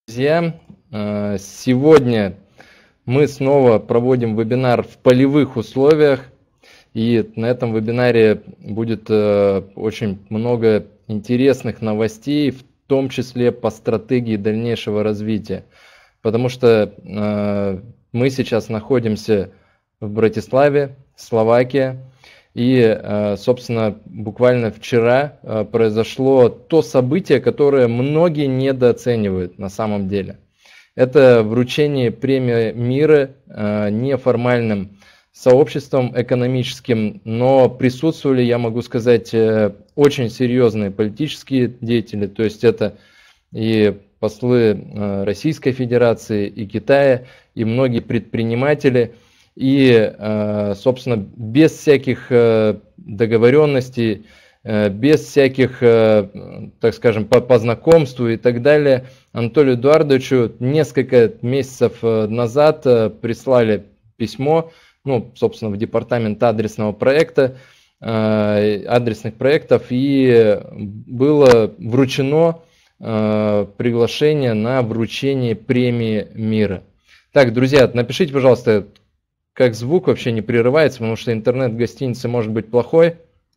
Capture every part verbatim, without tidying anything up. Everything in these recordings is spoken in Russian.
Друзья, сегодня мы снова проводим вебинар в полевых условиях, и на этом вебинаре будет очень много интересных новостей, в том числе по стратегии дальнейшего развития, потому что мы сейчас находимся в Братиславе, Словакия, и, собственно, буквально вчера произошло то событие, которое многие недооценивают на самом деле. Это вручение премии мира неформальным сообществом экономическим, но присутствовали, я могу сказать, очень серьезные политические деятели, то есть это и послы Российской Федерации, и Китая, и многие предприниматели. И, собственно, без всяких договоренностей, без всяких, так скажем, по, по знакомству и так далее, Анатолию Эдуардовичу несколько месяцев назад прислали письмо, ну, собственно, в департамент адресного проекта, адресных проектов, и было вручено приглашение на вручение премии мира. Так, друзья, напишите, пожалуйста, как звук вообще не прерывается, потому что интернет в гостинице может быть плохой.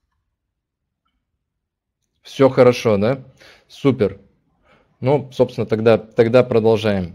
Все хорошо, да? Супер. Ну, собственно, тогда, тогда продолжаем.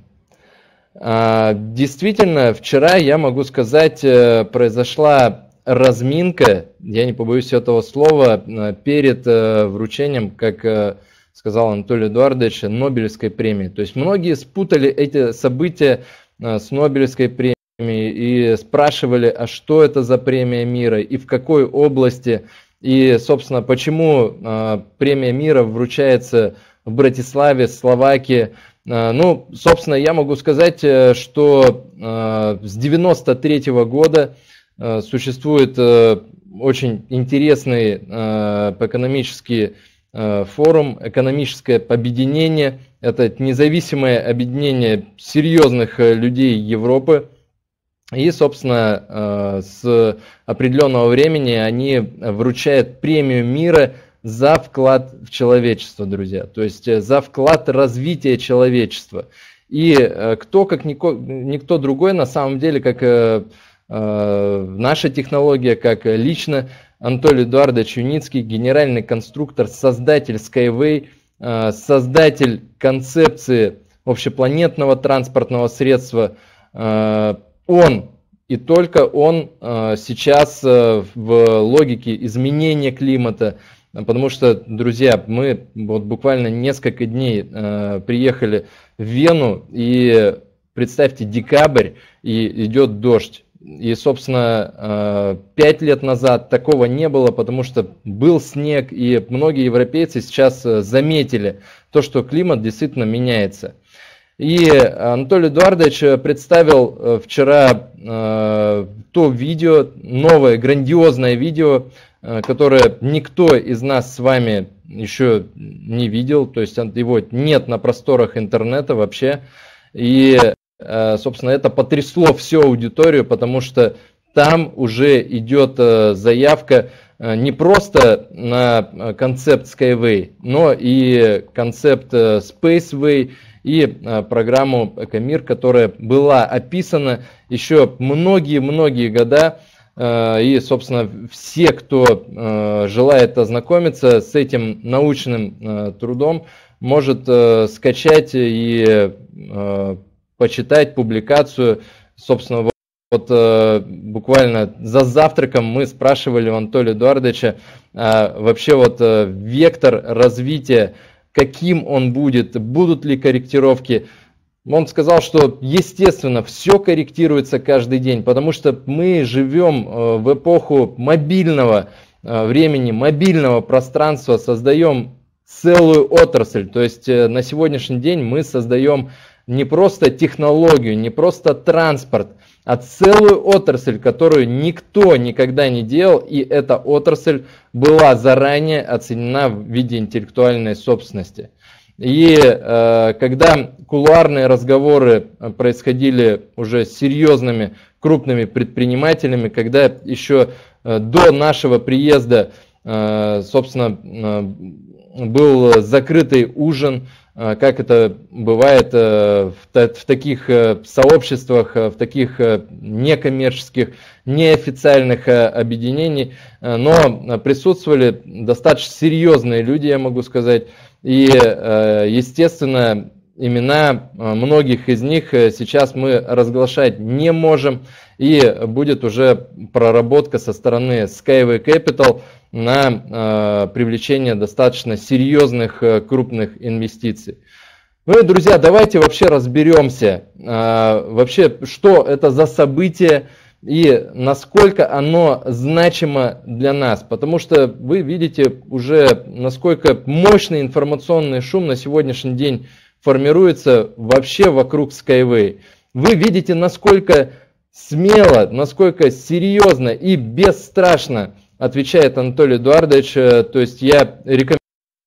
Действительно, вчера, я могу сказать, произошла разминка, я не побоюсь этого слова, перед вручением, как сказал Анатолий Эдуардович, Нобелевской премии. То есть многие спутали эти события с Нобелевской премией и спрашивали, а что это за премия мира и в какой области, и, собственно, почему э, премия мира вручается в Братиславе, Словакии. Э, ну, собственно, я могу сказать, что э, с девяносто третьего года э, существует э, очень интересный э, экономический э, форум, экономическое объединение. Это независимое объединение серьезных людей Европы. И, собственно, с определенного времени они вручают премию мира за вклад в человечество, друзья. То есть за вклад развития человечества. И кто, как никто другой, на самом деле, как наша технология, как лично Анатолий Эдуардович Юницкий, генеральный конструктор, создатель Skyway, создатель концепции общепланетного транспортного средства, он и только он сейчас в логике изменения климата, потому что, друзья, мы вот буквально несколько дней приехали в Вену, и представьте, декабрь, и идет дождь. И, собственно, пять лет назад такого не было, потому что был снег, и многие европейцы сейчас заметили то, что климат действительно меняется. И Анатолий Эдуардович представил вчера э, то видео, новое грандиозное видео, э, которое никто из нас с вами еще не видел, то есть его нет на просторах интернета вообще. И, э, собственно, это потрясло всю аудиторию, потому что там уже идет э, заявка э, не просто на концепт Skyway, но и концепт э, Spaceway, и программу «Экомир», которая была описана еще многие-многие года. И, собственно, все, кто желает ознакомиться с этим научным трудом, может скачать и почитать публикацию. Собственно, вот буквально за завтраком мы спрашивали у Анатолия Эдуардовича вообще вот вектор развития, каким он будет, будут ли корректировки. Он сказал, что, естественно, все корректируется каждый день, потому что мы живем в эпоху мобильного времени, мобильного пространства, создаем целую отрасль. То есть на сегодняшний день мы создаем не просто технологию, не просто транспорт, а целую отрасль, которую никто никогда не делал, и эта отрасль была заранее оценена в виде интеллектуальной собственности. И э, когда кулуарные разговоры происходили уже с серьезными крупными предпринимателями, когда еще э, до нашего приезда, э, собственно, э, был закрытый ужин как это бывает в таких сообществах, в таких некоммерческих, неофициальных объединениях, но присутствовали достаточно серьезные люди, я могу сказать, и, естественно, имена многих из них сейчас мы разглашать не можем, и будет уже проработка со стороны Skyway Capital на привлечение достаточно серьезных крупных инвестиций. Ну и, друзья, давайте вообще разберемся, вообще, что это за событие и насколько оно значимо для нас, потому что вы видите уже, насколько мощный информационный шум на сегодняшний день формируется вообще вокруг Skyway. Вы видите, насколько смело, насколько серьезно и бесстрашно отвечает Анатолий Эдуардович. То есть я рекомендую.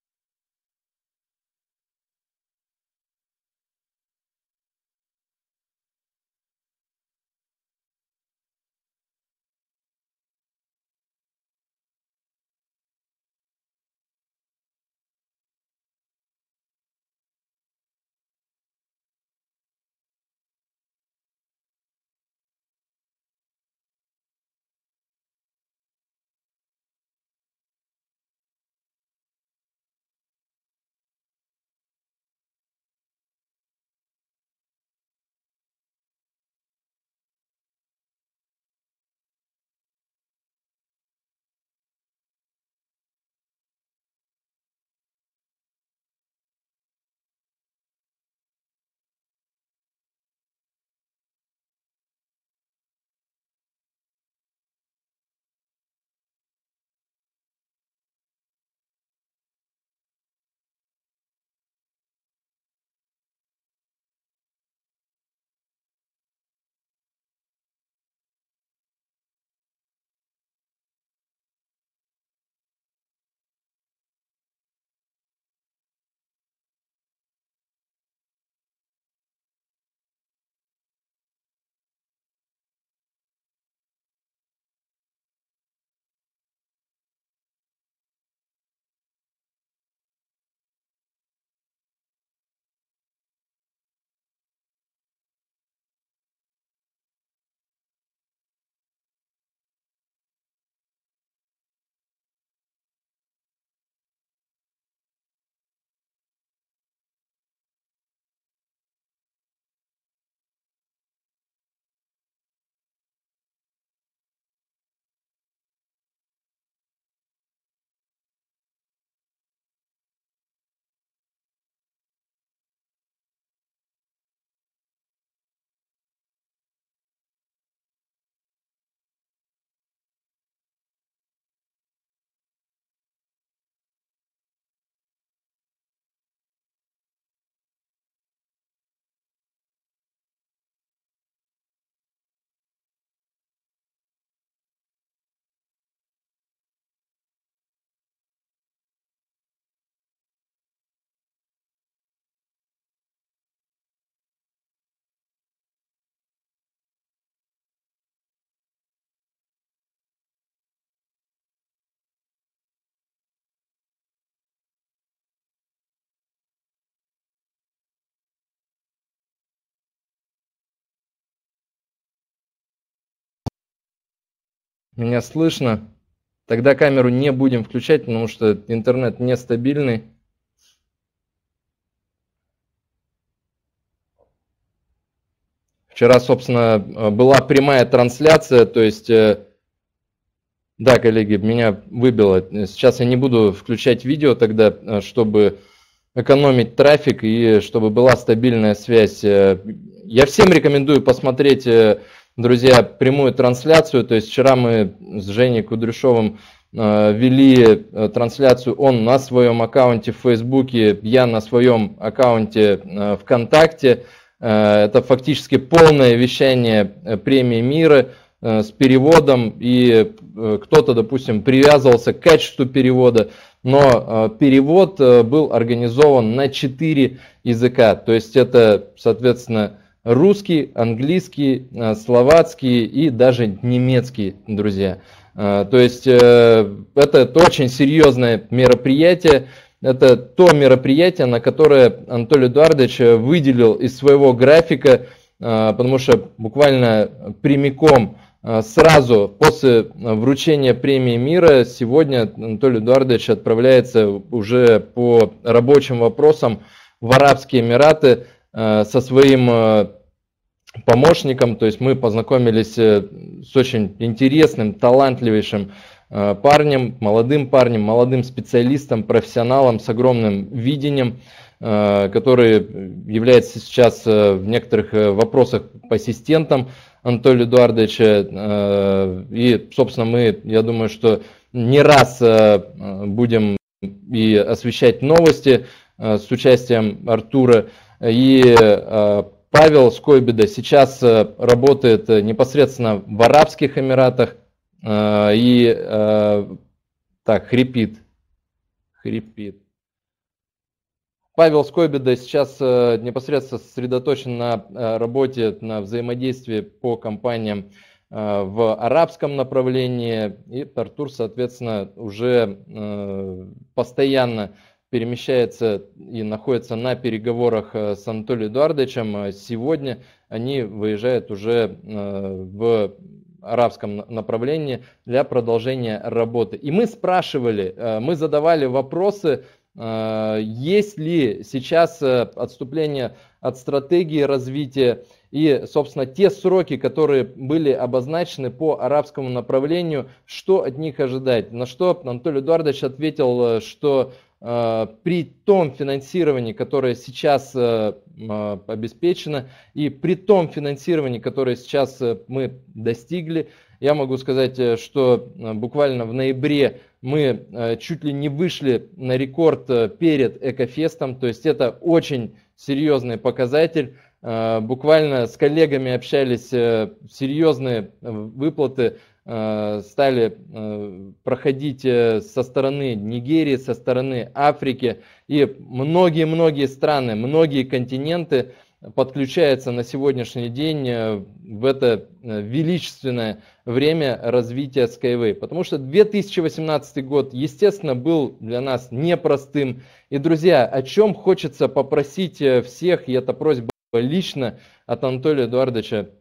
Меня слышно? Тогда камеру не будем включать, потому что интернет нестабильный. Вчера, собственно, была прямая трансляция, то есть, да, коллеги, меня выбило. Сейчас я не буду включать видео тогда, чтобы экономить трафик и чтобы была стабильная связь. Я всем рекомендую посмотреть, друзья, прямую трансляцию. То есть вчера мы с Женей Кудряшовым вели трансляцию, он на своем аккаунте в Фейсбуке, я на своем аккаунте ВКонтакте. Это фактически полное вещание премии мира с переводом, и кто-то, допустим, привязывался к качеству перевода, но перевод был организован на четыре языка, то есть это, соответственно, русский, английский, словацкий и даже немецкий, друзья. То есть это очень серьезное мероприятие, Это то мероприятие, на которое Анатолий Эдуардович выделил из своего графика, потому что буквально прямиком сразу после вручения премии мира сегодня Анатолий Эдуардович отправляется уже по рабочим вопросам в Арабские Эмираты со своим помощником. То есть мы познакомились с очень интересным, талантливейшим парнем, молодым парнем, молодым специалистом, профессионалом с огромным видением, который является сейчас в некоторых вопросах ассистентом Анатолия Эдуардовича. И, собственно, мы, я думаю, что не раз будем и освещать новости с участием Артура. И Павел Скойбеда сейчас работает непосредственно в Арабских Эмиратах. И так, хрипит, хрипит. Павел Скойбеда сейчас непосредственно сосредоточен на работе, на взаимодействии по компаниям в арабском направлении. И Артур, соответственно, уже постоянно перемещается и находится на переговорах с Анатолием Эдуардовичем. Сегодня они выезжают уже в арабском направлении для продолжения работы. И мы спрашивали, мы задавали вопросы, есть ли сейчас отступление от стратегии развития и, собственно, те сроки, которые были обозначены по арабскому направлению, что от них ожидать. На что Анатолий Эдуардович ответил, что при том финансировании, которое сейчас обеспечено, и при том финансировании, которое сейчас мы достигли, я могу сказать, что буквально в ноябре мы чуть ли не вышли на рекорд перед Экофестом, то есть это очень серьезный показатель. Буквально с коллегами общались, серьезные выплаты стали проходить со стороны Нигерии, со стороны Африки, и многие-многие страны, многие континенты подключаются на сегодняшний день в это величественное время развития Skyway. Потому что две тысячи восемнадцатый год, естественно, был для нас непростым. И, друзья, о чем хочется попросить всех, и это просьба лично от Анатолия Эдуардовича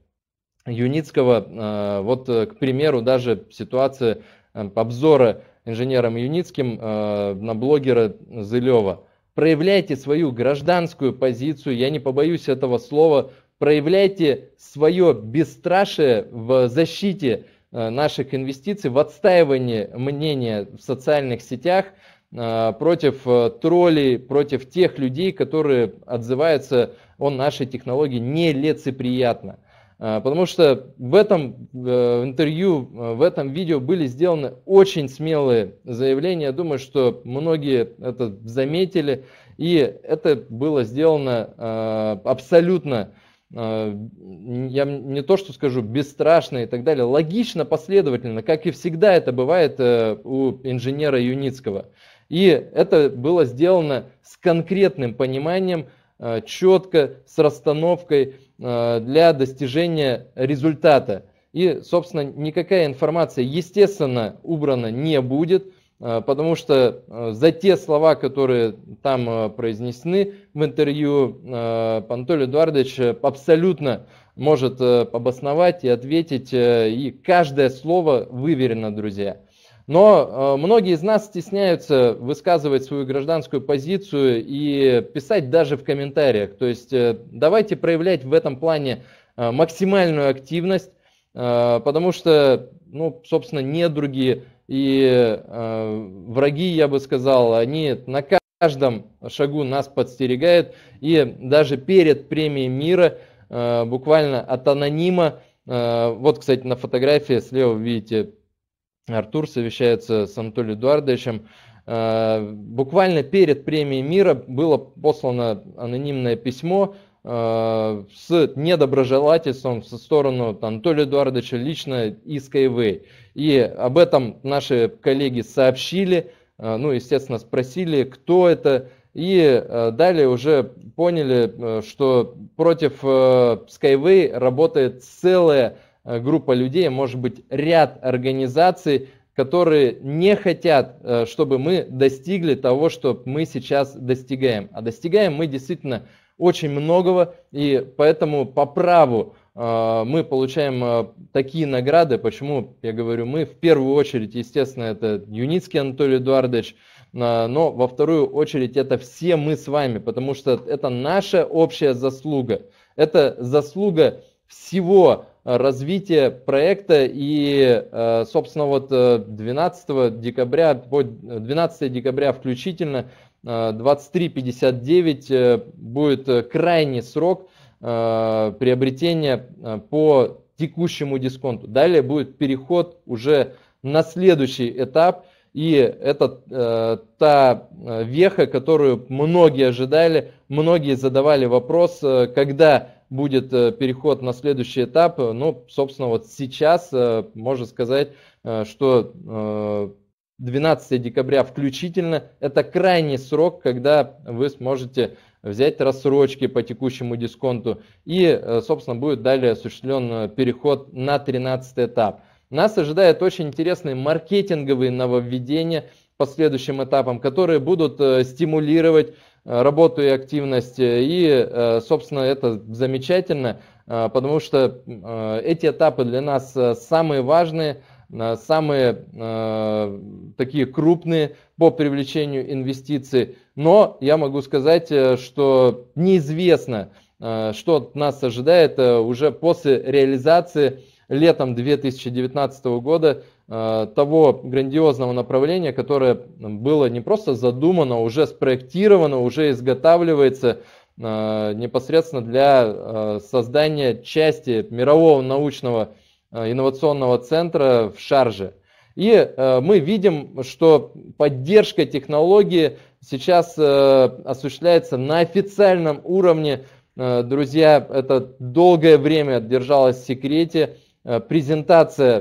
Юницкого. Вот, к примеру, даже ситуация обзора инженером Юницким на блогера Зылева. Проявляйте свою гражданскую позицию, я не побоюсь этого слова, проявляйте свое бесстрашие в защите наших инвестиций, в отстаивании мнения в социальных сетях против троллей, против тех людей, которые отзываются о нашей технологии нелицеприятно. Потому что в этом интервью, в этом видео были сделаны очень смелые заявления. Я думаю, что многие это заметили. И это было сделано абсолютно, я не то что скажу, бесстрашно и так далее, логично, последовательно, как и всегда это бывает у инженера Юницкого. И это было сделано с конкретным пониманием, четко, с расстановкой для достижения результата. И, собственно, никакая информация, естественно, убрана не будет, потому что за те слова, которые там произнесены в интервью, Анатолий Эдуардович абсолютно может обосновать и ответить, и каждое слово выверено, друзья. Но многие из нас стесняются высказывать свою гражданскую позицию и писать даже в комментариях. То есть давайте проявлять в этом плане максимальную активность, потому что, ну, собственно, недруги и враги, я бы сказал, они на каждом шагу нас подстерегают. И даже перед премией мира, буквально от анонима, вот, кстати, на фотографии слева видите, Артур совещается с Анатолием Эдуардовичем. Буквально перед премией мира было послано анонимное письмо с недоброжелательством со стороны Анатолия Эдуардовича лично и Skyway. И об этом наши коллеги сообщили, ну, естественно, спросили, кто это. И далее уже поняли, что против Skyway работает целая группа людей, может быть, ряд организаций, которые не хотят, чтобы мы достигли того, что мы сейчас достигаем. А достигаем мы действительно очень многого, и поэтому по праву мы получаем такие награды. Почему я говорю мы? В первую очередь, естественно, это Юницкий Анатолий Эдуардович, но во вторую очередь это все мы с вами, потому что это наша общая заслуга. Это заслуга всего развития проекта, и, собственно, вот двенадцатого декабря, по двенадцатое декабря включительно, двадцать три пятьдесят девять будет крайний срок приобретения по текущему дисконту. Далее будет переход уже на следующий этап, и это э, та веха, которую многие ожидали, многие задавали вопрос, когда будет переход на следующий этап. Ну, собственно, вот сейчас э, можно сказать, э, что э, двенадцатое декабря включительно это крайний срок, когда вы сможете взять рассрочки по текущему дисконту, и, собственно, будет далее осуществлен переход на тринадцатый этап. Нас ожидают очень интересные маркетинговые нововведения по следующим этапам, которые будут стимулировать работу и активность, и, собственно, это замечательно, потому что эти этапы для нас самые важные, самые э, такие крупные по привлечению инвестиций. Но я могу сказать, что неизвестно, э, что нас ожидает э, уже после реализации летом две тысячи девятнадцатого года э, того грандиозного направления, которое было не просто задумано, уже спроектировано, уже изготавливается э, непосредственно для э, создания части мирового научного инновационного центра в Шарже. И э, мы видим, что поддержка технологии сейчас э, осуществляется на официальном уровне. Э, друзья, это долгое время держалось в секрете. Э, презентация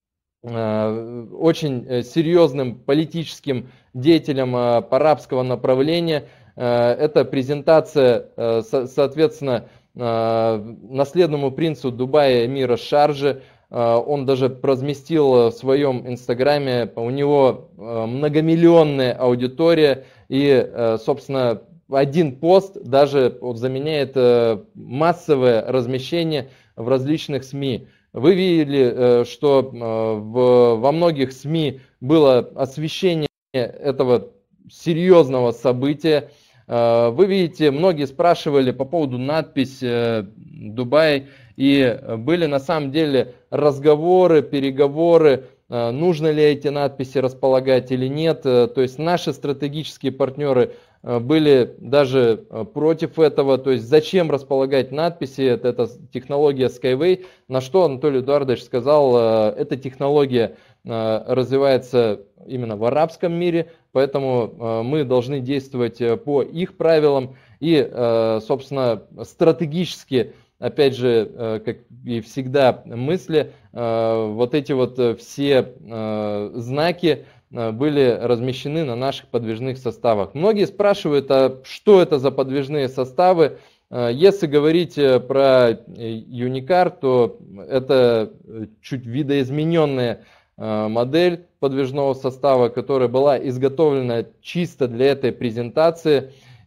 э, очень серьезным политическим деятелям э, арабского направления. Э, это презентация, э, со, соответственно, э, наследному принцу Дубая эмира Шарджи. Он даже разместил в своем инстаграме, у него многомиллионная аудитория, и, собственно, один пост даже заменяет массовое размещение в различных СМИ. Вы видели, что в, во многих СМИ было освещение этого серьезного события. Вы видите, многие спрашивали по поводу надписи «Дубай», и были на самом деле разговоры, переговоры, нужно ли эти надписи располагать или нет. То есть наши стратегические партнеры были даже против этого. То есть зачем располагать надписи, это, это технология Skyway. На что Анатолий Эдуардович сказал, эта технология развивается именно в арабском мире, поэтому мы должны действовать по их правилам и, собственно, стратегически, опять же, как и всегда мысли, вот эти вот все знаки были размещены на наших подвижных составах. Многие спрашивают, а что это за подвижные составы? Если говорить про Юникар, то это чуть видоизмененная модель подвижного состава, которая была изготовлена чисто для этой презентации.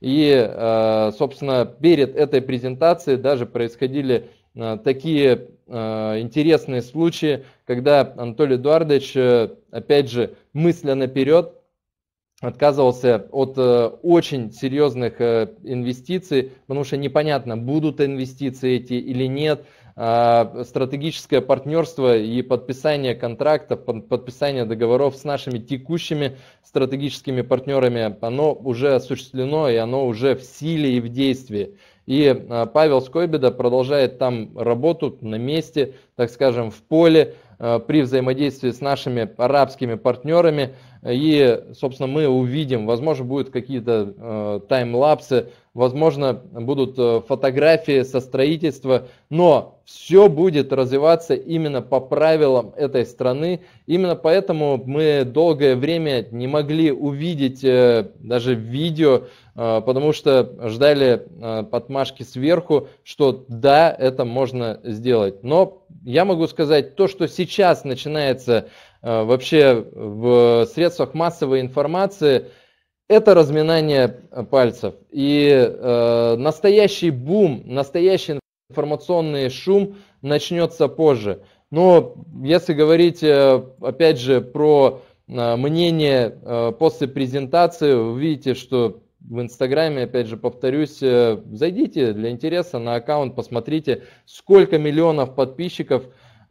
И, собственно, перед этой презентацией даже происходили такие интересные случаи, когда Анатолий Эдуардович, опять же, мысля наперед, отказывался от очень серьезных инвестиций, потому что непонятно, будут инвестиции эти или нет. Стратегическое партнерство и подписание контрактов, подписание договоров с нашими текущими стратегическими партнерами, оно уже осуществлено и оно уже в силе и в действии. И Павел Скойбеда продолжает там работу на месте, так скажем, в поле, при взаимодействии с нашими арабскими партнерами. И, собственно, мы увидим, возможно, будут какие-то таймлапсы возможно, будут фотографии со строительства, но все будет развиваться именно по правилам этой страны. Именно поэтому мы долгое время не могли увидеть даже видео, потому что ждали подмашки сверху, что да, это можно сделать. Но я могу сказать, то, что сейчас начинается вообще в средствах массовой информации, это разминание пальцев. И э, настоящий бум, настоящий информационный шум начнется позже. Но если говорить, опять же, про мнение после презентации, вы видите, что в Инстаграме, опять же, повторюсь, зайдите для интереса на аккаунт, посмотрите, сколько миллионов подписчиков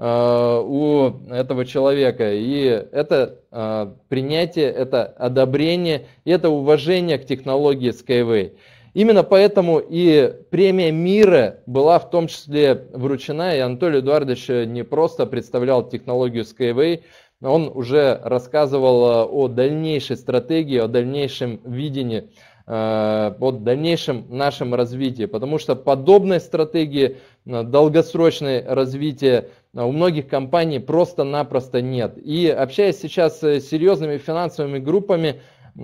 у этого человека. И это э, принятие, это одобрение, и это уважение к технологии Skyway. Именно поэтому и премия мира была в том числе вручена, и Анатолий Эдуардович не просто представлял технологию Skyway, он уже рассказывал о дальнейшей стратегии, о дальнейшем видении, о дальнейшем нашем развитии, потому что подобной стратегии долгосрочное развитие у многих компаний просто-напросто нет. И общаясь сейчас с серьезными финансовыми группами,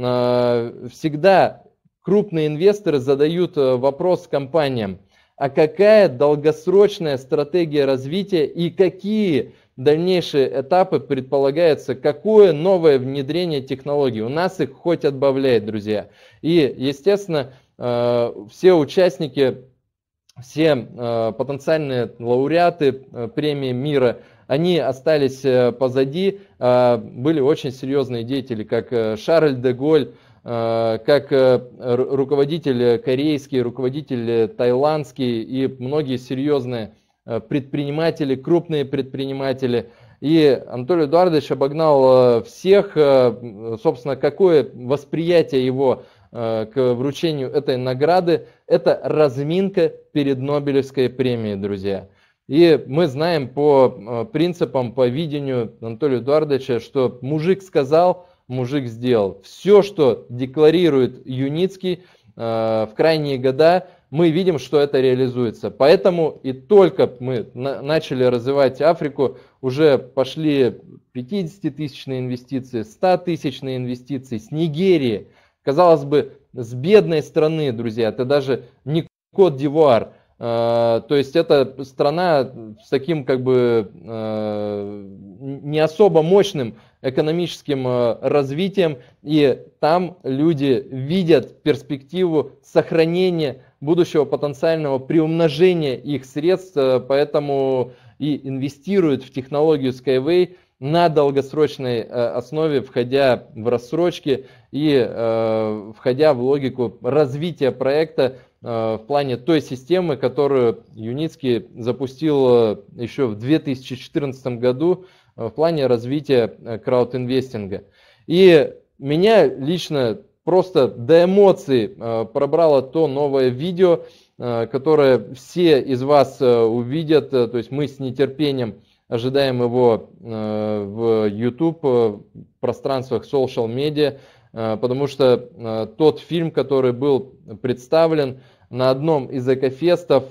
всегда крупные инвесторы задают вопрос компаниям, а какая долгосрочная стратегия развития и какие дальнейшие этапы предполагается, какое новое внедрение технологий. У нас их хоть отбавляет, друзья. И, естественно, все участники, все потенциальные лауреаты премии мира, они остались позади. Были очень серьезные деятели, как Шарль де Голль, как руководитель корейский, руководитель таиландский и многие серьезные предприниматели, крупные предприниматели. И Анатолий Эдуардович обогнал всех. Собственно, какое восприятие его к вручению этой награды? Это разминка перед Нобелевской премией, друзья. И мы знаем по принципам, по видению Анатолия Эдуардовича, что мужик сказал, мужик сделал. Все, что декларирует Юницкий в крайние года, мы видим, что это реализуется. Поэтому и только мы на начали развивать Африку, уже пошли пятидесятитысячные инвестиции, стотысячные инвестиции с Нигерии. Казалось бы, с бедной страны, друзья, это даже не Кот-д'Ивуар. То есть это страна с таким как бы не особо мощным экономическим развитием, и там люди видят перспективу сохранения будущего потенциального приумножения их средств, поэтому и инвестируют в технологию Skyway на долгосрочной основе, входя в рассрочки и э, входя в логику развития проекта э, в плане той системы, которую Юницкий запустил еще в две тысячи четырнадцатом году э, в плане развития краудинвестинга. И меня лично просто до эмоций э, пробрало то новое видео, э, которое все из вас э, увидят, то есть мы с нетерпением ожидаем его в YouTube, в пространствах social media, потому что тот фильм, который был представлен на одном из экофестов,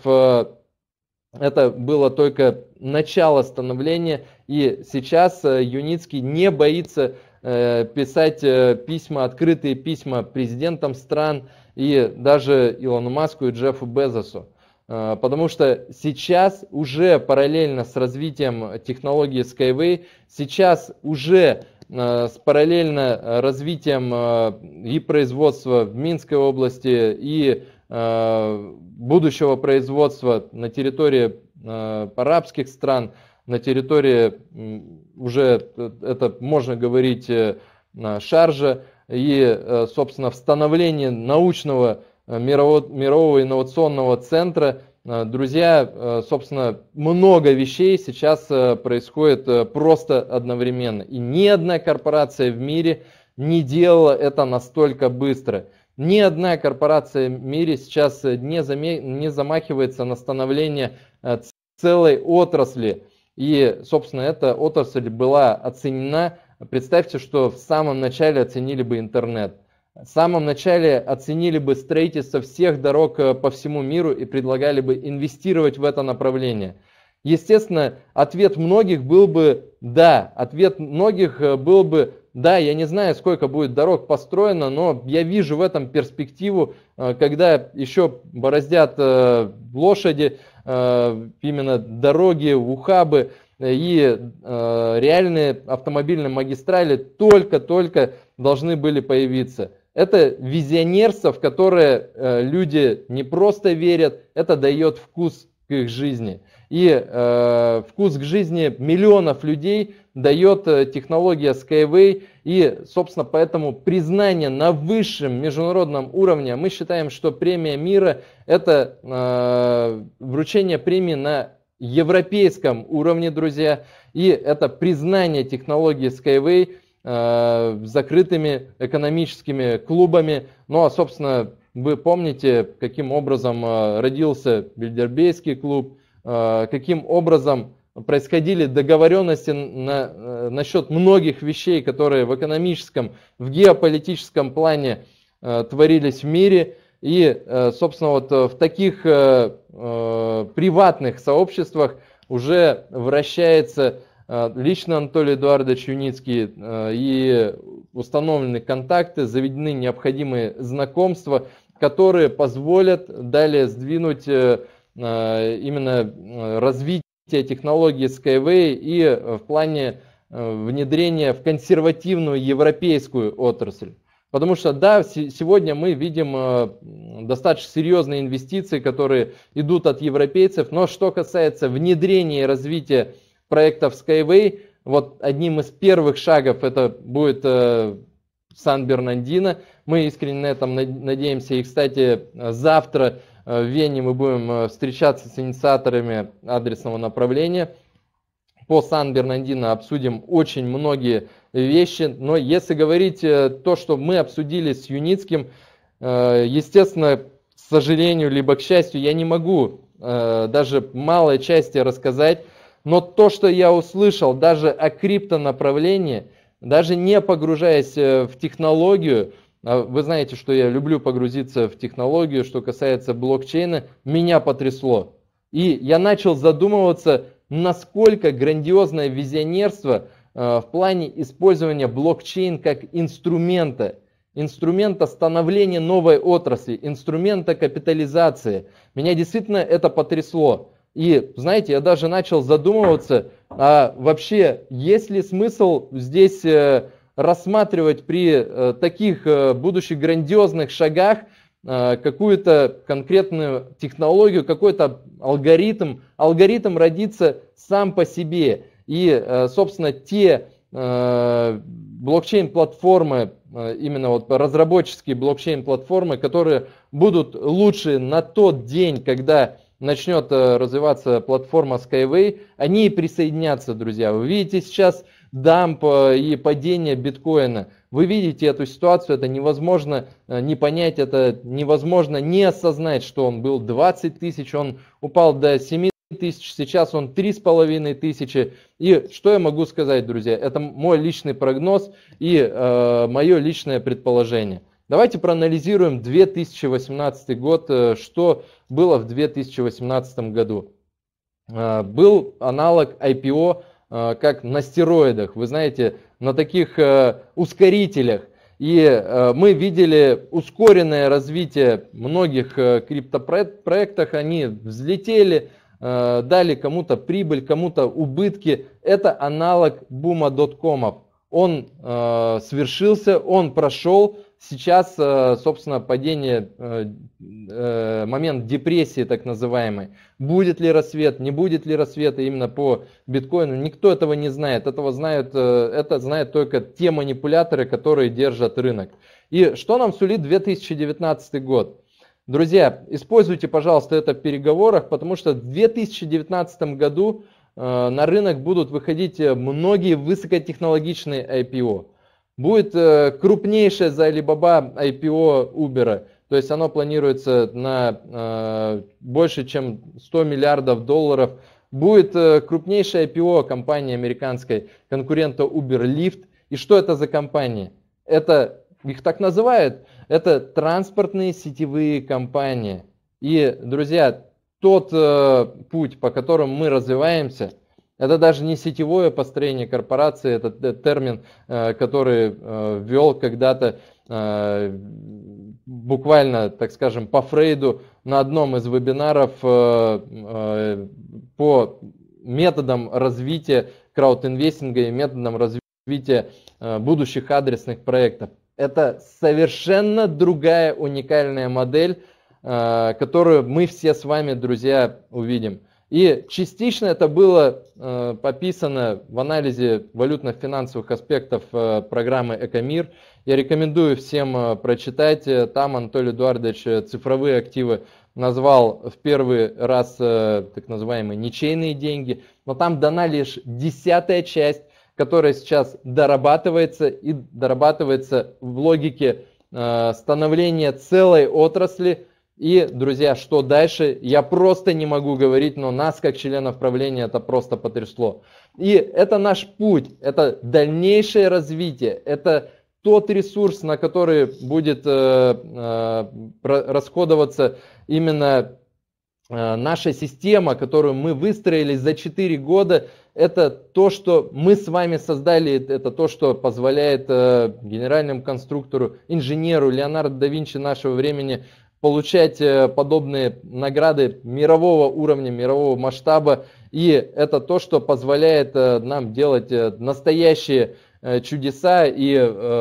это было только начало становления, и сейчас Юницкий не боится писать письма, открытые письма президентам стран и даже Илону Маску и Джеффу Безосу. Потому что сейчас уже параллельно с развитием технологии Skyway, сейчас уже с параллельно развитием и производства в Минской области, и будущего производства на территории арабских стран, на территории уже, это можно говорить, Шаржа, и, собственно, в становлении научного Мирового, мирового инновационного центра. Друзья, собственно, много вещей сейчас происходит просто одновременно. И ни одна корпорация в мире не делала это настолько быстро. Ни одна корпорация в мире сейчас не, заме... не замахивается на становление целой отрасли. И, собственно, эта отрасль была оценена. Представьте, что в самом начале оценили бы интернет. в самом начале оценили бы строительство всех дорог по всему миру и предлагали бы инвестировать в это направление? Естественно, ответ многих был бы «да». Ответ многих был бы «да». Я не знаю, сколько будет дорог построено, но я вижу в этом перспективу, когда еще бороздят лошади, именно дороги, ухабы и реальные автомобильные магистрали только-только должны были появиться. Это визионерство, в которое люди не просто верят, это дает вкус к их жизни. И э, вкус к жизни миллионов людей дает э, технология Skyway. И, собственно, поэтому признание на высшем международном уровне, мы считаем, что премия мира – это э, вручение премии на европейском уровне, друзья. И это признание технологии Skyway э, закрытыми экономическими клубами. Ну а, собственно, вы помните, каким образом э, родился Бильдербейский клуб, каким образом происходили договоренности на, насчет многих вещей, которые в экономическом, в геополитическом плане э, творились в мире. И, э, собственно, вот в таких э, э, приватных сообществах уже вращается э, лично Анатолий Эдуардович Юницкий э, и установлены контакты, заведены необходимые знакомства, которые позволят далее сдвинуть э, именно развитие технологии Skyway и в плане внедрения в консервативную европейскую отрасль. Потому что, да, сегодня мы видим достаточно серьезные инвестиции, которые идут от европейцев, но что касается внедрения и развития проектов Skyway, вот одним из первых шагов это будет Сан-Бернардино. Мы искренне на этом надеемся. И, кстати, завтра в Вене мы будем встречаться с инициаторами адресного направления. По Сан-Бернардино обсудим очень многие вещи. Но если говорить то, что мы обсудили с Юницким, естественно, к сожалению, либо к счастью, я не могу даже малой части рассказать. Но то, что я услышал даже о криптонаправлении, даже не погружаясь в технологию, вы знаете, что я люблю погрузиться в технологию, что касается блокчейна, меня потрясло. И я начал задумываться, насколько грандиозное визионерство в плане использования блокчейн как инструмента, инструмента становления новой отрасли, инструмента капитализации. Меня действительно это потрясло. И, знаете, я даже начал задумываться, а вообще, есть ли смысл здесь рассматривать при э, таких э, будущих грандиозных шагах э, какую-то конкретную технологию, какой-то алгоритм. Алгоритм родится сам по себе. И, э, собственно, те э, блокчейн-платформы, э, именно вот разработческие блокчейн-платформы, которые будут лучше на тот день, когда начнет э, развиваться платформа Skyway, они и присоединятся, друзья. Вы видите сейчас дамп и падение биткоина. Вы видите эту ситуацию, это невозможно не понять, это невозможно не осознать, что он был двадцать тысяч, он упал до семи тысяч, сейчас он три с половиной тысячи. И что я могу сказать, друзья, это мой личный прогноз и э, мое личное предположение. Давайте проанализируем две тысячи восемнадцатый год, что было в две тысячи восемнадцатом году. Э, был аналог ай пи о, как на стероидах, вы знаете, на таких э, ускорителях. И э, мы видели ускоренное развитие многих э, криптопроектов, они взлетели, э, дали кому-то прибыль, кому-то убытки. Это аналог бума доткомов. Он э, свершился, он прошел. Сейчас, э, собственно, падение, э, э, момент депрессии так называемой. Будет ли рассвет, не будет ли рассвета именно по биткоину, никто этого не знает. Этого знают, э, это знают только те манипуляторы, которые держат рынок. И что нам сулит две тысячи девятнадцатый год? Друзья, используйте, пожалуйста, это в переговорах, потому что в две тысячи девятнадцатом году э, на рынок будут выходить многие высокотехнологичные ай пи о. Будет крупнейшее за Alibaba ай пи о Uber, то есть оно планируется на э, больше, чем сто миллиардов долларов. Будет э, крупнейшее ай пи о компании американской, конкурента Uber Lyft. И что это за компания? Это их так называют, это транспортные сетевые компании. И, друзья, тот э, путь, по которому мы развиваемся, это даже не сетевое построение корпорации, это термин, э, который э, ввел когда-то э, буквально, так скажем, по Фрейду на одном из вебинаров э, э, по методам развития краудинвестинга и методам развития э, будущих адресных проектов. Это совершенно другая уникальная модель, э, которую мы все с вами, друзья, увидим. И частично это было э, пописано в анализе валютно-финансовых аспектов э, программы «Экомир». Я рекомендую всем э, прочитать. Там Анатолий Эдуардович цифровые активы назвал в первый раз э, так называемые ничейные деньги, но там дана лишь десятая часть, которая сейчас дорабатывается и дорабатывается в логике э, становления целой отрасли. И, друзья, что дальше, я просто не могу говорить, но нас, как членов правления, это просто потрясло. И это наш путь, это дальнейшее развитие, это тот ресурс, на который будет э, э, расходоваться именно э, наша система, которую мы выстроили за четыре года. Это то, что мы с вами создали, это то, что позволяет э, генеральному конструктору, инженеру Леонардо да Винчи нашего времени получать подобные награды мирового уровня, мирового масштаба. И это то, что позволяет нам делать настоящие чудеса. И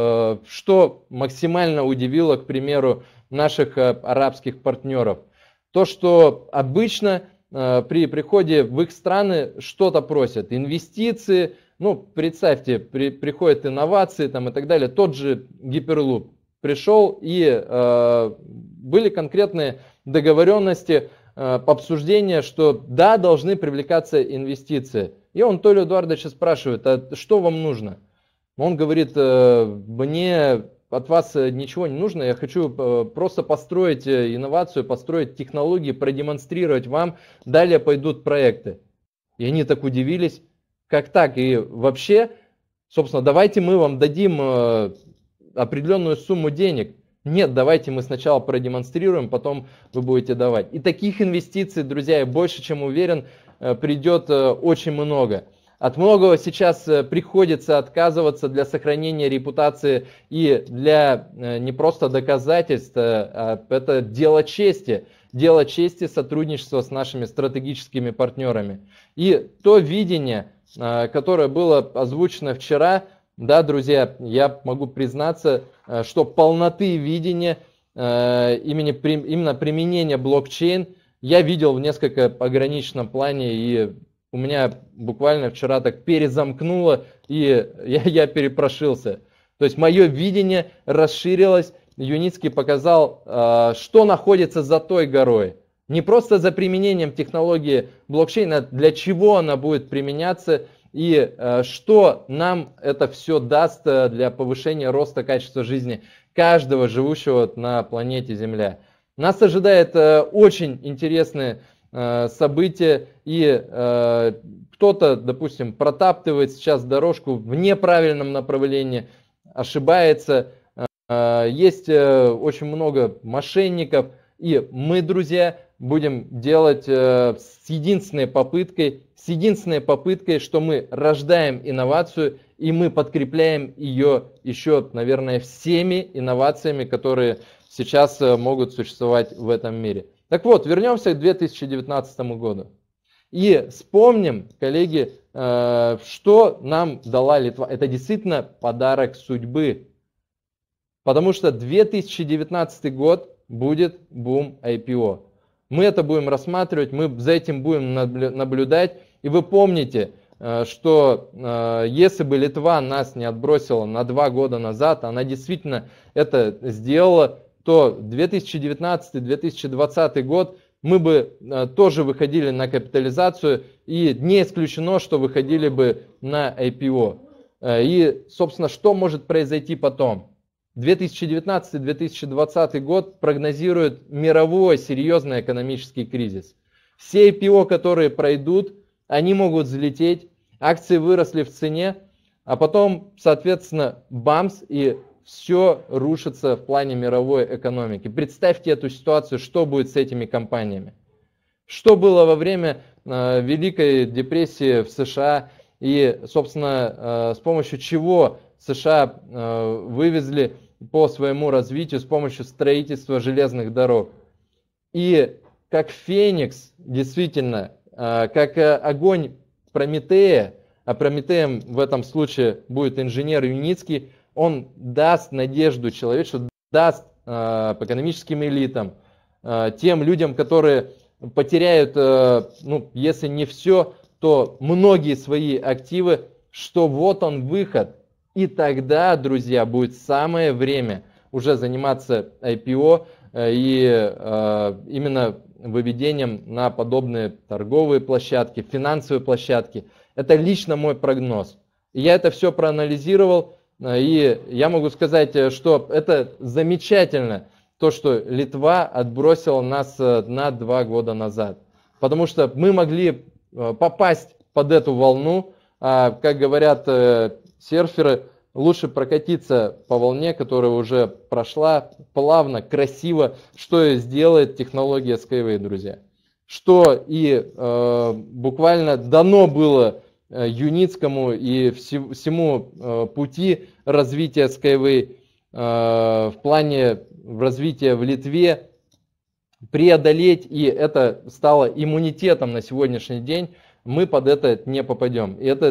что максимально удивило, к примеру, наших арабских партнеров. То, что обычно при приходе в их страны что-то просят. Инвестиции, ну представьте, при, приходят инновации там, и так далее. Тот же Hyperloop пришел, и э, были конкретные договоренности, э, обсуждения, что да, должны привлекаться инвестиции. И он Толю Эдуардовича спрашивает, а что вам нужно? Он говорит, э, мне от вас ничего не нужно, я хочу э, просто построить инновацию, построить технологии, продемонстрировать вам, далее пойдут проекты. И они так удивились, как так? И вообще, собственно, давайте мы вам дадим э, определенную сумму денег. Нет, давайте мы сначала продемонстрируем, потом вы будете давать. И таких инвестиций, друзья, я больше чем уверен, придет очень много. От многого сейчас приходится отказываться для сохранения репутации и для не просто доказательств, а это дело чести. Дело чести сотрудничества с нашими стратегическими партнерами. И то видение, которое было озвучено вчера, да, друзья, я могу признаться, что полноты видения, именно, именно применения блокчейн я видел в несколько ограниченном плане, и у меня буквально вчера так перезамкнуло, и я, я перепрошился. То есть мое видение расширилось, Юницкий показал, что находится за той горой. Не просто за применением технологии блокчейна, для чего она будет применяться, и э, что нам это все даст для повышения роста качества жизни каждого живущего на планете Земля. Нас ожидает э, очень интересные э, события, и э, кто-то, допустим, протаптывает сейчас дорожку в неправильном направлении, ошибается, э, есть э, очень много мошенников, и мы, друзья, будем делать э, с единственной попыткой, с единственной попыткой, что мы рождаем инновацию, и мы подкрепляем ее еще, наверное, всеми инновациями, которые сейчас э, могут существовать в этом мире. Так вот, вернемся к две тысячи девятнадцатому году. И вспомним, коллеги, э, что нам дала Литва. Это действительно подарок судьбы. Потому что две тысячи девятнадцатый год будет бум ай пи о. Мы это будем рассматривать, мы за этим будем наблюдать. И вы помните, что если бы Литва нас не отбросила на два года назад, она действительно это сделала, то две тысячи девятнадцатый — две тысячи двадцатый год мы бы тоже выходили на капитализацию, и не исключено, что выходили бы на ай пи о. И, собственно, что может произойти потом? две тысячи девятнадцатый — две тысячи двадцатый год прогнозирует мировой серьезный экономический кризис. Все ай пи о, которые пройдут, они могут взлететь, акции выросли в цене, а потом, соответственно, бамс, и все рушится в плане мировой экономики. Представьте эту ситуацию, что будет с этими компаниями. Что было во время э, Великой депрессии в США и, собственно, э, с помощью чего США э, вывезли по своему развитию с помощью строительства железных дорог. И как Феникс, действительно, э, как э, огонь Прометея, а Прометеем в этом случае будет инженер Юницкий, он даст надежду человечеству, даст э, экономическим элитам, э, тем людям, которые потеряют, э, ну, если не все, то многие свои активы, что вот он выход. И тогда, друзья, будет самое время уже заниматься ай пи о э, и э, именно выведением на подобные торговые площадки, финансовые площадки. Это лично мой прогноз. И я это все проанализировал, э, и я могу сказать, что это замечательно, то, что Литва отбросила нас э, на два года назад. Потому что мы могли э, попасть под эту волну, а, как говорят э, серферы, лучше прокатиться по волне, которая уже прошла плавно, красиво, что и сделает технология Skyway, друзья. Что и э, буквально дано было э, Юницкому и всему, всему э, пути развития Skyway э, в плане развития в Литве преодолеть, и это стало иммунитетом на сегодняшний день, мы под это не попадем. И это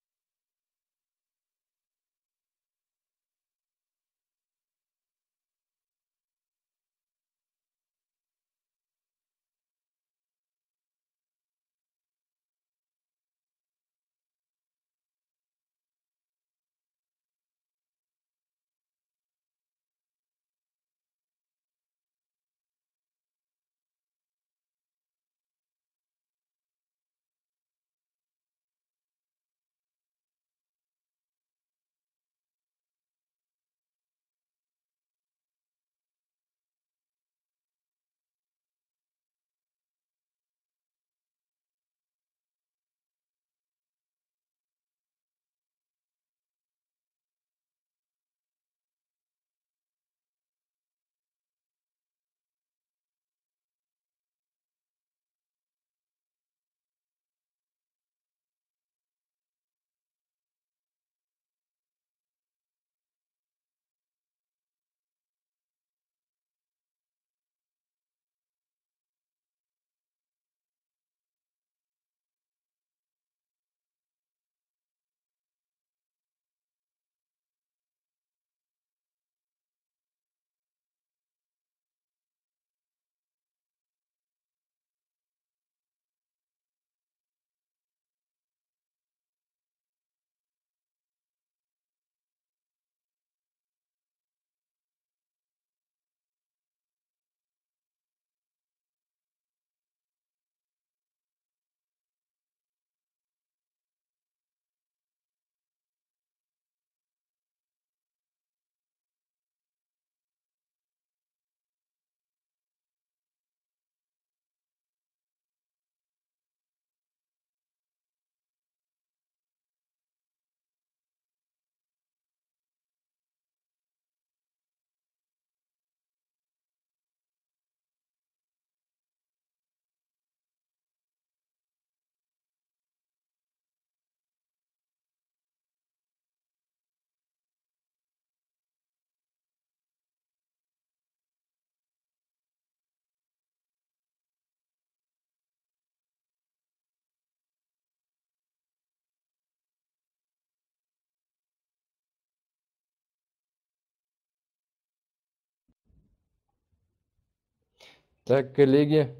так, коллеги,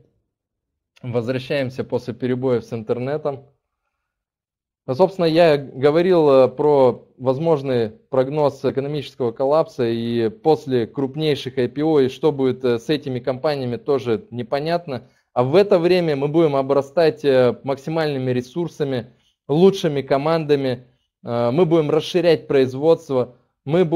возвращаемся после перебоев с интернетом. Собственно, я говорил про возможный прогноз экономического коллапса, и после крупнейших ай пи о, и что будет с этими компаниями, тоже непонятно. А в это время мы будем обрастать максимальными ресурсами, лучшими командами, мы будем расширять производство, мы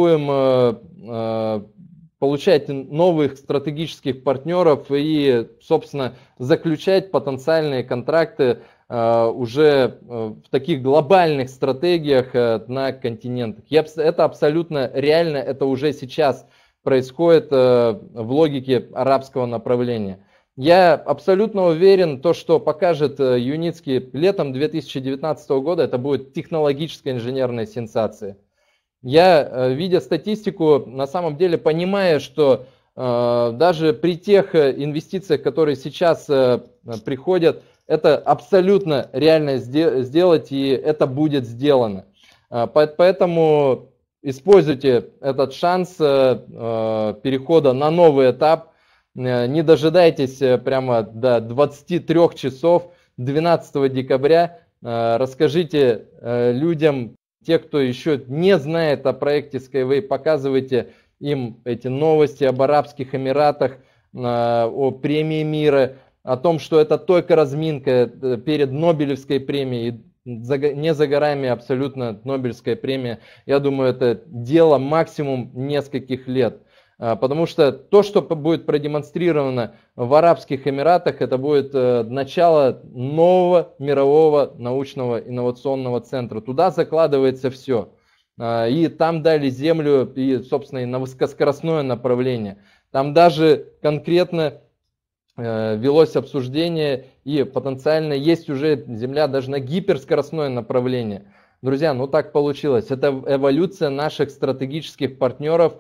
будем получать новых стратегических партнеров и, собственно, заключать потенциальные контракты уже в таких глобальных стратегиях на континентах. Это абсолютно реально, это уже сейчас происходит в логике арабского направления. Я абсолютно уверен, то, что покажет Юницкий летом две тысячи девятнадцатого года, это будет технологическая инженерная сенсация. Я, видя статистику, на самом деле понимаю, что даже при тех инвестициях, которые сейчас приходят, это абсолютно реально сделать, и это будет сделано. Поэтому используйте этот шанс перехода на новый этап. Не дожидайтесь прямо до двадцати трёх часов двенадцатого декабря. Расскажите людям, те, кто еще не знает о проекте Skyway, показывайте им эти новости об Арабских Эмиратах, о премии мира, о том, что это только разминка перед Нобелевской премией, не за горами абсолютно Нобелевская премия. Я думаю, это дело максимум нескольких лет. Потому что то, что будет продемонстрировано в Арабских Эмиратах, это будет начало нового мирового научного инновационного центра. Туда закладывается все. И там дали землю и, собственно, и на высокоскоростное направление. Там даже конкретно велось обсуждение, и потенциально есть уже земля даже на гиперскоростное направление. Друзья, ну так получилось. Это эволюция наших стратегических партнеров.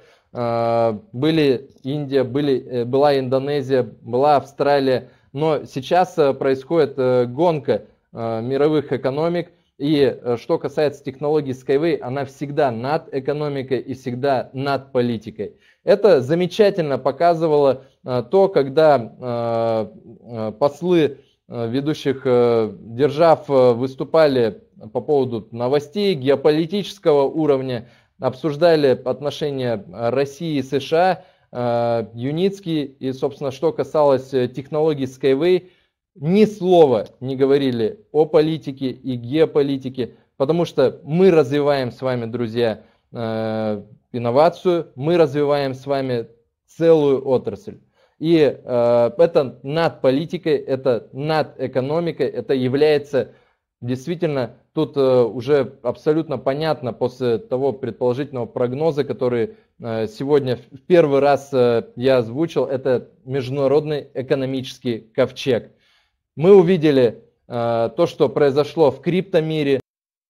Были Индия, были, была Индонезия, была Австралия. Но сейчас происходит гонка мировых экономик. И что касается технологий Skyway, она всегда над экономикой и всегда над политикой. Это замечательно показывало то, когда послы ведущих держав выступали по поводу новостей геополитического уровня, обсуждали отношения России и США, Юницкий, и, собственно, что касалось технологий Skyway, ни слова не говорили о политике и геополитике, потому что мы развиваем с вами, друзья, инновацию, мы развиваем с вами целую отрасль. И это над политикой, это над экономикой, это является действительно, тут уже абсолютно понятно после того предположительного прогноза, который сегодня в первый раз я озвучил, это международный экономический ковчег. Мы увидели э, то, что произошло в криптомире.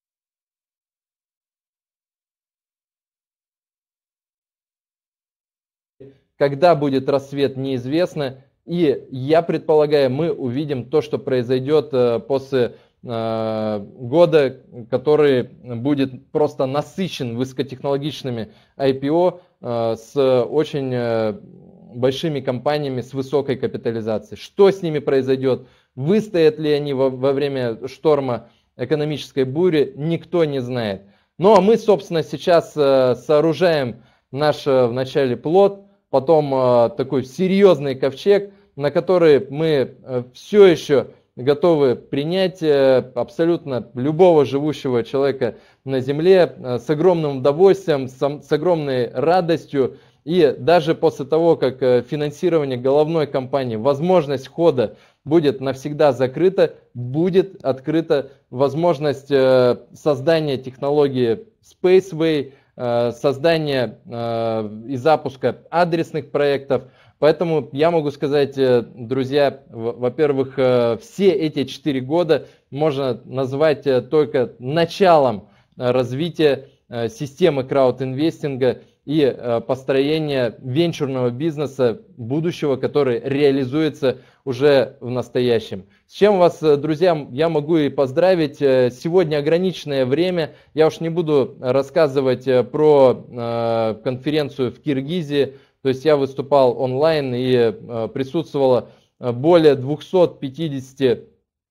Когда будет рассвет, неизвестно. И я предполагаю, мы увидим то, что произойдет э, после э, года, который будет просто насыщен высокотехнологичными ай пи о э, с очень э, большими компаниями с высокой капитализацией. Что с ними произойдет? Выстоят ли они во, во время шторма экономической бури, никто не знает. Ну а мы, собственно, сейчас э, сооружаем наш э, вначале плот, потом э, такой серьезный ковчег, на который мы э, все еще готовы принять э, абсолютно любого живущего человека на земле э, с огромным удовольствием, с, с огромной радостью. И даже после того, как э, финансирование головной компании, возможность входа будет навсегда закрыта, будет открыта возможность создания технологии Spaceway, создания и запуска адресных проектов. Поэтому я могу сказать, друзья, во-первых, все эти четыре года можно назвать только началом развития системы краудинвестинга и построения венчурного бизнеса будущего, который реализуется уже в настоящем. С чем вас, друзья, я могу и поздравить. Сегодня ограниченное время. Я уж не буду рассказывать про конференцию в Киргизии. То есть я выступал онлайн и присутствовало более двухсот пятидесяти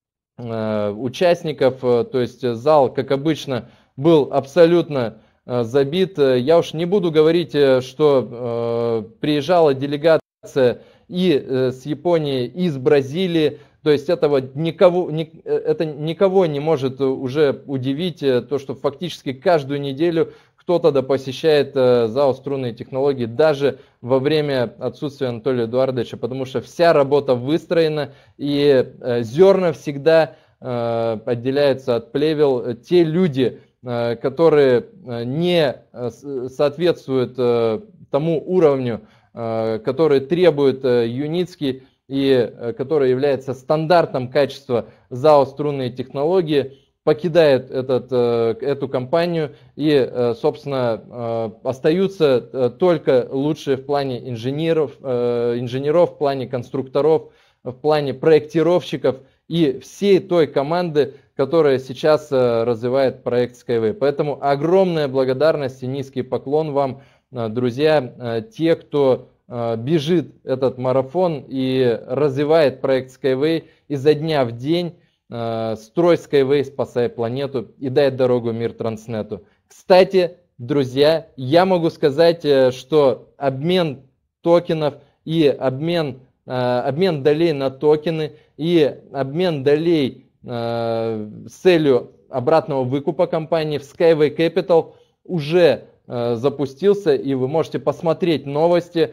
участников. То есть зал, как обычно, был абсолютно забит. Я уж не буду говорить, что приезжала делегация и с Японии, и с Бразилии. То есть этого никого, это никого не может уже удивить, то, что фактически каждую неделю кто-то да посещает ЗАО «Струнные технологии», даже во время отсутствия Анатолия Эдуардовича, потому что вся работа выстроена, и зерна всегда отделяются от плевел те люди, которые не соответствуют тому уровню, который требует Юницкий и который является стандартом качества ЗАО «Струнные технологии», покидают этот, эту компанию и, собственно, остаются только лучшие в плане инженеров, инженеров, в плане конструкторов, в плане проектировщиков и всей той команды, которая сейчас развивает проект Skyway. Поэтому огромная благодарность и низкий поклон вам, друзья, те, кто бежит этот марафон и развивает проект Skyway изо дня в день. Строй Skyway, спасай планету и дай дорогу Мир Транснету. Кстати, друзья, я могу сказать, что обмен токенов и обмен, обмен долей на токены и обмен долей с целью обратного выкупа компании в Skyway Capital уже запустился, и вы можете посмотреть новости.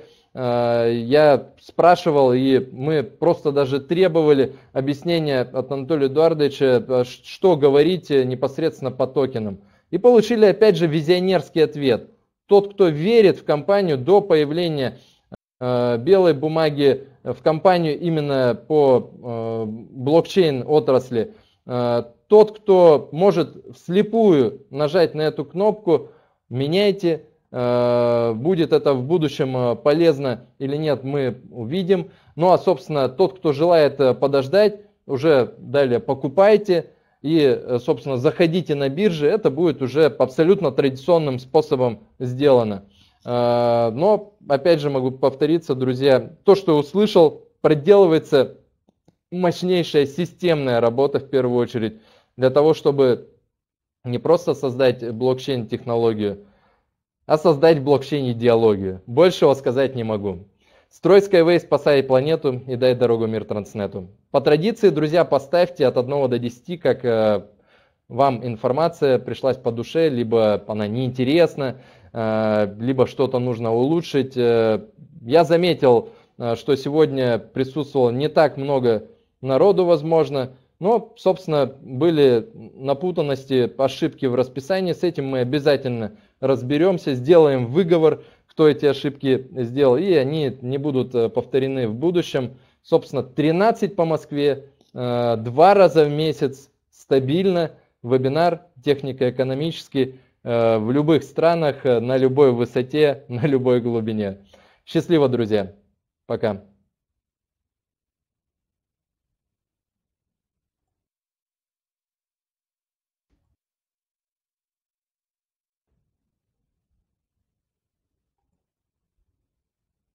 Я спрашивал, и мы просто даже требовали объяснения от Анатолия Эдуардовича, что говорить непосредственно по токенам. И получили опять же визионерский ответ. Тот, кто верит в компанию до появления белой бумаги в компанию именно по блокчейн отрасли, тот, кто может вслепую нажать на эту кнопку, меняйте. Будет это в будущем полезно или нет, мы увидим. Ну а, собственно, тот, кто желает подождать, уже далее покупайте и, собственно, заходите на биржи. Это будет уже абсолютно традиционным способом сделано. Но, опять же, могу повториться, друзья, то, что услышал, проделывается мощнейшая системная работа в первую очередь для того, чтобы не просто создать блокчейн-технологию, а создать в блокчейне идеологию. Большего сказать не могу. Строй Skyway, спасай планету и дай дорогу Мир Транснету. По традиции, друзья, поставьте от одного до десяти, как э, вам информация пришлась по душе, либо она неинтересна, э, либо что-то нужно улучшить. Э, я заметил, э, что сегодня присутствовало не так много народу, возможно, но, собственно, были напутанности, ошибки в расписании. С этим мы обязательно разберемся, сделаем выговор, кто эти ошибки сделал, и они не будут повторены в будущем. Собственно, тринадцать по Москве, два раза в месяц, стабильно, вебинар технико-экономический в любых странах, на любой высоте, на любой глубине. Счастливо, друзья. Пока.